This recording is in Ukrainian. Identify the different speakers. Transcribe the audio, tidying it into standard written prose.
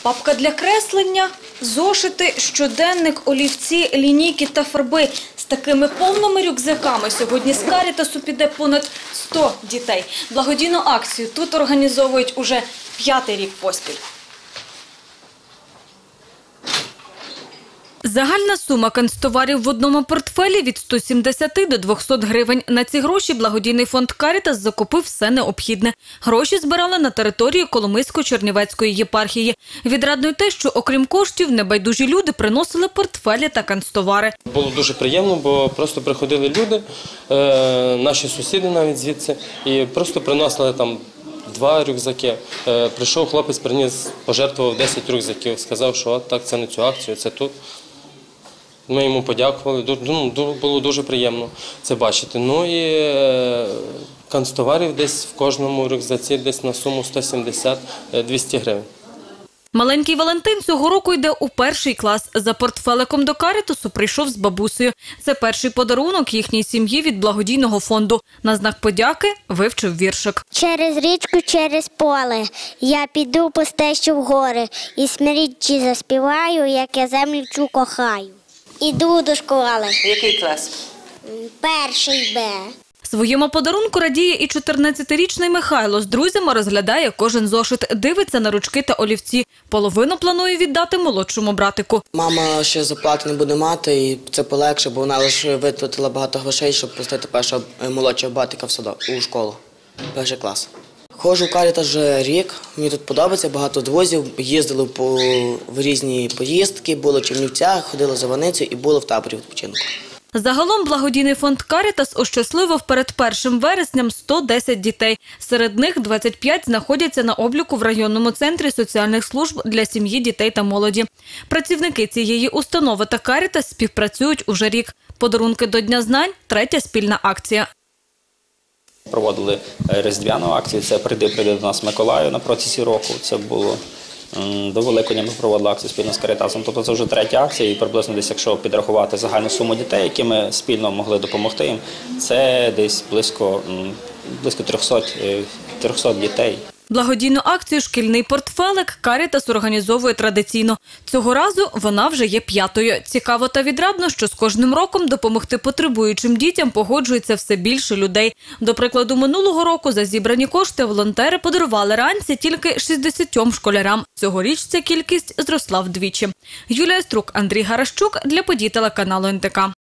Speaker 1: Папка для креслення, зошити, щоденник, олівці, лінійки та фарби. З такими повними рюкзаками сьогодні з Карітасу піде понад 100 дітей. Благодійну акцію тут організовують уже 5-й рік поспіль. Загальна сума канцтоварів в одному портфелі від 170 до 200 гривень. На ці гроші благодійний фонд «Карітас» закупив все необхідне. Гроші збирали на території Коломийсько-Чернівецької єпархії. Відрадно й те, що окрім коштів, небайдужі люди приносили портфелі та канцтовари.
Speaker 2: Було дуже приємно, бо просто приходили люди, наші сусіди навіть звідси, і просто приносили там 2 рюкзаки. Прийшов хлопець, приніс, пожертвував 10 рюкзаків, сказав, що от так, це на цю акцію, це тут. Ми йому подякували, було дуже приємно це бачити. Ну і канцтоварів десь в кожному рюкзаці десь на суму 170-200 гривень.
Speaker 1: Маленький Валентин цього року йде у 1-й клас. За портфеликом до Карітасу прийшов з бабусею. Це перший подарунок їхній сім'ї від благодійного фонду. На знак подяки вивчив віршик.
Speaker 3: Через річку, через поле я піду по стежці в гори і смиріччі заспіваю, як я землю цю кохаю. Іду до школи.
Speaker 1: Який клас?
Speaker 3: 1-й Б.
Speaker 1: Своєму подарунку радіє і 14-річний Михайло. З друзями розглядає кожен зошит, дивиться на ручки та олівці. Половину планує віддати молодшому братику.
Speaker 4: Мама ще зарплати не буде мати, і це полегше, бо вона лише витратила багато грошей, щоб пустити першого молодшого братика у школу, 1-й клас. Ходжу в Карітас вже рік, мені тут подобається, багато друзів, їздили в різні поїздки, були в Чернівцях, ходили за Ваницею і були в таборі відпочинку.
Speaker 1: Загалом благодійний фонд «Карітас» ощасливив перед 1 вересням 110 дітей. Серед них 25 знаходяться на обліку в районному центрі соціальних служб для сім'ї, дітей та молоді. Працівники цієї установи та «Карітас» співпрацюють уже рік. Подарунки до Дня знань – 3-я спільна акція.
Speaker 5: Проводили різдвяну акцію, це «Прийди до нас Миколаю» на протязі року. Це було до Великодня ми проводили акцію спільно з «Карітасом». Тобто це вже 3-я акція і приблизно десь, якщо підрахувати загальну суму дітей, які ми спільно могли допомогти їм, це десь близько 300 дітей.
Speaker 1: Благодійну акцію «Шкільний портфелик» «Карітас» організовує традиційно. Цього разу вона вже є 5-ю. Цікаво та відрадно, що з кожним роком допомогти потребуючим дітям погоджується все більше людей. До прикладу, минулого року за зібрані кошти волонтери подарували ранці тільки 60 школярам. Цьогоріч ця кількість зросла вдвічі. Юлія Струк, Андрій Гаращук для подій телеканалу НТК.